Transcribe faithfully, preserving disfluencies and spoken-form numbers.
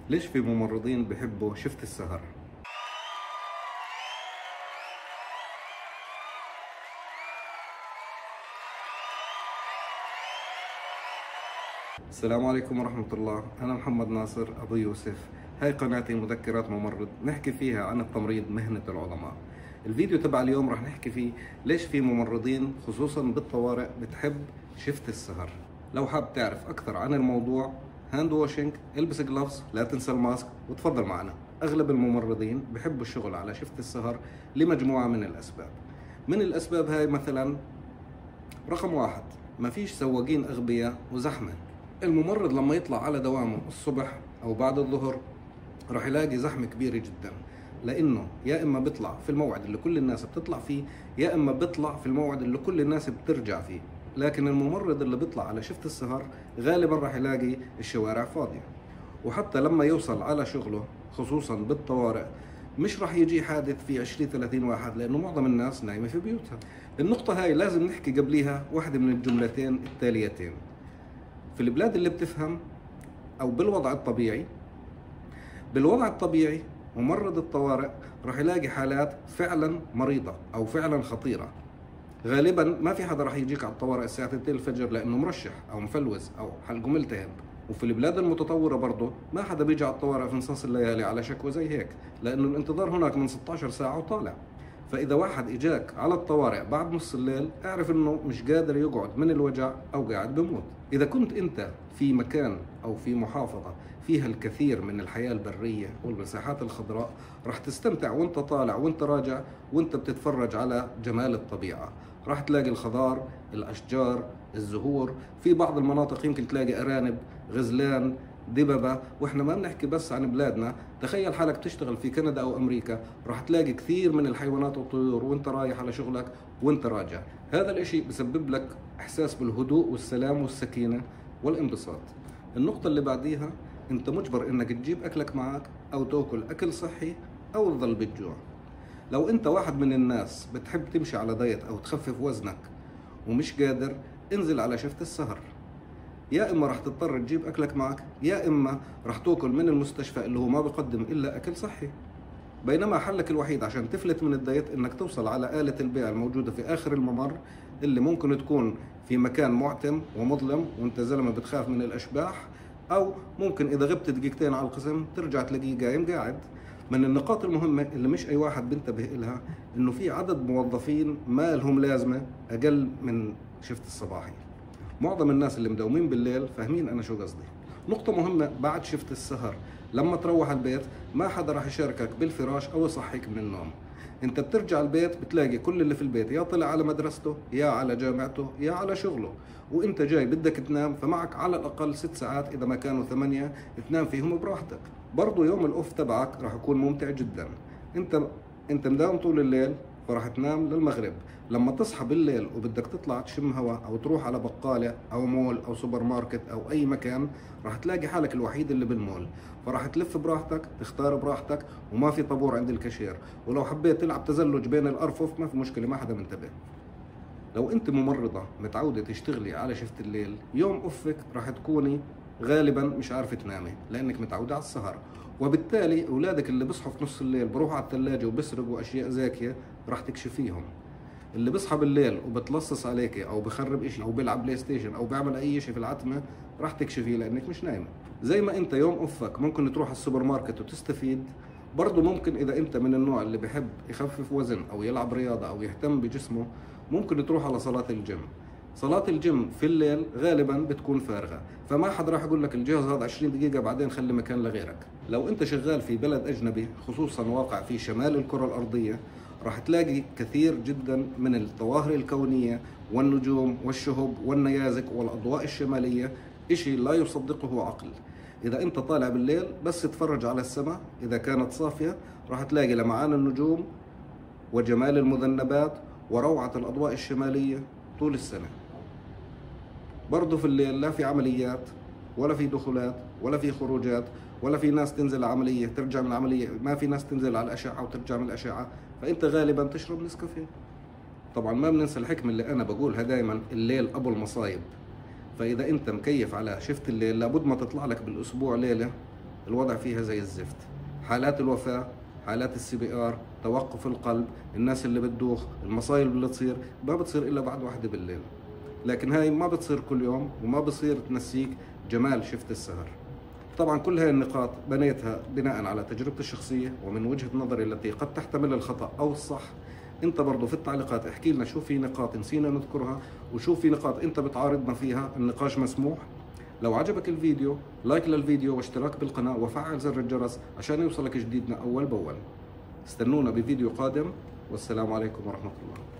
ليش في ممرضين بحبوا شفت السهر؟ السلام عليكم ورحمة الله. أنا محمد ناصر أبو يوسف. هاي قناتي مذكرات ممرض، نحكي فيها عن التمريض مهنة العظماء. الفيديو تبع اليوم رح نحكي فيه ليش في ممرضين خصوصا بالطوارئ بتحب شفت السهر. لو حاب تعرف أكثر عن الموضوع، هاند واشنج، البس جلافز، لا تنسى الماسك، وتفضل معنا. أغلب الممرضين بحبوا الشغل على شفت السهر لمجموعة من الأسباب. من الأسباب هاي مثلا، رقم واحد، ما فيش سواقين أغبياء وزحمة. الممرض لما يطلع على دوامه الصبح أو بعد الظهر راح يلاقي زحمة كبيرة جدا، لأنه يا إما بيطلع في الموعد اللي كل الناس بتطلع فيه، يا إما بيطلع في الموعد اللي كل الناس بترجع فيه. لكن الممرض اللي بيطلع على شفت السهر غالبا راح يلاقي الشوارع فاضية، وحتى لما يوصل على شغله خصوصا بالطوارئ مش راح يجي حادث في عشرين ثلاثين واحد، لأنه معظم الناس نايمة في بيوتها. النقطة هاي لازم نحكي قبليها واحدة من الجملتين التاليتين. في البلاد اللي بتفهم أو بالوضع الطبيعي، بالوضع الطبيعي ممرض الطوارئ راح يلاقي حالات فعلا مريضة أو فعلا خطيرة. غالبا ما في حدا راح يجيك على الطوارئ الساعة اثنين الفجر لأنه مرشح أو مفلوز أو حلقه ملتهب. وفي البلاد المتطورة برضه ما حدا بيجي على الطوارئ في نصاص الليالي على شكوى زي هيك، لأنه الانتظار هناك من ستة عشر ساعة وطالع. فإذا واحد إجاك على الطوارئ بعد نص الليل، اعرف إنه مش قادر يقعد من الوجع أو قاعد بموت. إذا كنت أنت في مكان أو في محافظة فيها الكثير من الحياة البرية والمساحات الخضراء، رح تستمتع وانت طالع وانت راجع وانت بتتفرج على جمال الطبيعة. راح تلاقي الخضار، الأشجار، الزهور. في بعض المناطق يمكن تلاقي أرانب، غزلان، دببة. واحنا ما بنحكي بس عن بلادنا، تخيل حالك تشتغل في كندا او امريكا، راح تلاقي كثير من الحيوانات والطيور وانت رايح على شغلك وانت راجع. هذا الاشي بسبب لك احساس بالهدوء والسلام والسكينة والانبساط. النقطة اللي بعديها، انت مجبر انك تجيب اكلك معك او تاكل اكل صحي او تظل بالجوع. لو انت واحد من الناس بتحب تمشي على دايت او تخفف وزنك ومش قادر، انزل على شفت السهر. يا اما راح تضطر تجيب اكلك معك، يا اما راح تاكل من المستشفى اللي هو ما بقدم الا اكل صحي. بينما حلك الوحيد عشان تفلت من الدايت انك توصل على آلة البيع الموجودة في اخر الممر، اللي ممكن تكون في مكان معتم ومظلم وانت زلمة بتخاف من الاشباح، او ممكن اذا غبت دقيقتين على القسم ترجع تلاقيه قايم قاعد. من النقاط المهمة اللي مش اي واحد بينتبه لها، انه في عدد موظفين ما لهم لازمة اقل من شفت الصباحي. معظم الناس اللي مداومين بالليل فاهمين انا شو قصدي. نقطة مهمة بعد شفت السهر، لما تروح البيت ما حدا راح يشاركك بالفراش او يصحيك من النوم. انت بترجع البيت بتلاقي كل اللي في البيت يا طلع على مدرسته، يا على جامعته، يا على شغله، وانت جاي بدك تنام، فمعك على الاقل ست ساعات اذا ما كانوا ثمانية تنام فيهم براحتك. برضو يوم الاوف تبعك راح يكون ممتع جدا. انت انت مداوم طول الليل فراح تنام للمغرب. لما تصحى بالليل وبدك تطلع تشم هواء او تروح على بقالة او مول او سوبر ماركت او اي مكان، راح تلاقي حالك الوحيد اللي بالمول، فراح تلف براحتك، تختار براحتك، وما في طابور عند الكاشير. ولو حبيت تلعب تزلج بين الارفف ما في مشكلة، ما حدا منتبه. لو انت ممرضة متعودة تشتغلي على شفت الليل، يوم اوفك راح تكوني غالبا مش عارفة تنامي لانك متعودة على السهر، وبالتالي اولادك اللي بيصحوا في نص الليل بروحوا على الثلاجة وبسرقوا اشياء زاكية راح تكشفيهم. اللي بيصحى بالليل وبتلصص عليك او بخرب اشي او بيلعب بلاي ستيشن او بيعمل اي شيء في العتمة راح تكشفيه لانك مش نايمة. زي ما انت يوم اوفك ممكن تروح على السوبر ماركت وتستفيد، برضه ممكن اذا انت من النوع اللي بحب يخفف وزن او يلعب رياضة او يهتم بجسمه، ممكن تروح على صلاة الجيم. صلاة الجيم في الليل غالبا بتكون فارغة، فما حد راح يقول لك الجهاز هذا عشرين دقيقة بعدين خلي مكان لغيرك. لو انت شغال في بلد اجنبي خصوصا واقع في شمال الكرة الارضية، راح تلاقي كثير جدا من الظواهر الكونية والنجوم والشهب والنيازك والأضواء الشمالية، إشي لا يصدقه عقل. إذا أنت طالع بالليل بس تتفرج على السماء، إذا كانت صافية راح تلاقي لمعان النجوم وجمال المذنبات وروعة الأضواء الشمالية طول السنة. برضو في الليل لا في عمليات ولا في دخولات ولا في خروجات ولا في ناس تنزل عملية ترجع من العملية، ما في ناس تنزل على الأشعة وترجع من الأشعة، فأنت غالبا تشرب نسكافيه. طبعا ما بننسى الحكمة اللي أنا بقولها دائما، الليل أبو المصايب. فإذا أنت مكيف على شفت الليل، لابد ما تطلع لك بالأسبوع ليلة الوضع فيها زي الزفت. حالات الوفاة، حالات السي بي ار، توقف القلب، الناس اللي بتدوخ، المصايب اللي تصير ما بتصير الا بعد واحدة بالليل. لكن هاي ما بتصير كل يوم، وما بصير تنسيك جمال شفت السهر. طبعا كل هاي النقاط بنيتها بناء على تجربتي الشخصية ومن وجهة نظري التي قد تحتمل الخطأ أو الصح. انت برضو في التعليقات احكي لنا شو في نقاط نسينا نذكرها، وشو في نقاط انت بتعارضنا فيها. النقاش مسموح. لو عجبك الفيديو لايك للفيديو واشتراك بالقناة وفعل زر الجرس عشان يوصلك جديدنا أول بأول. استنونا بفيديو قادم، والسلام عليكم ورحمة الله.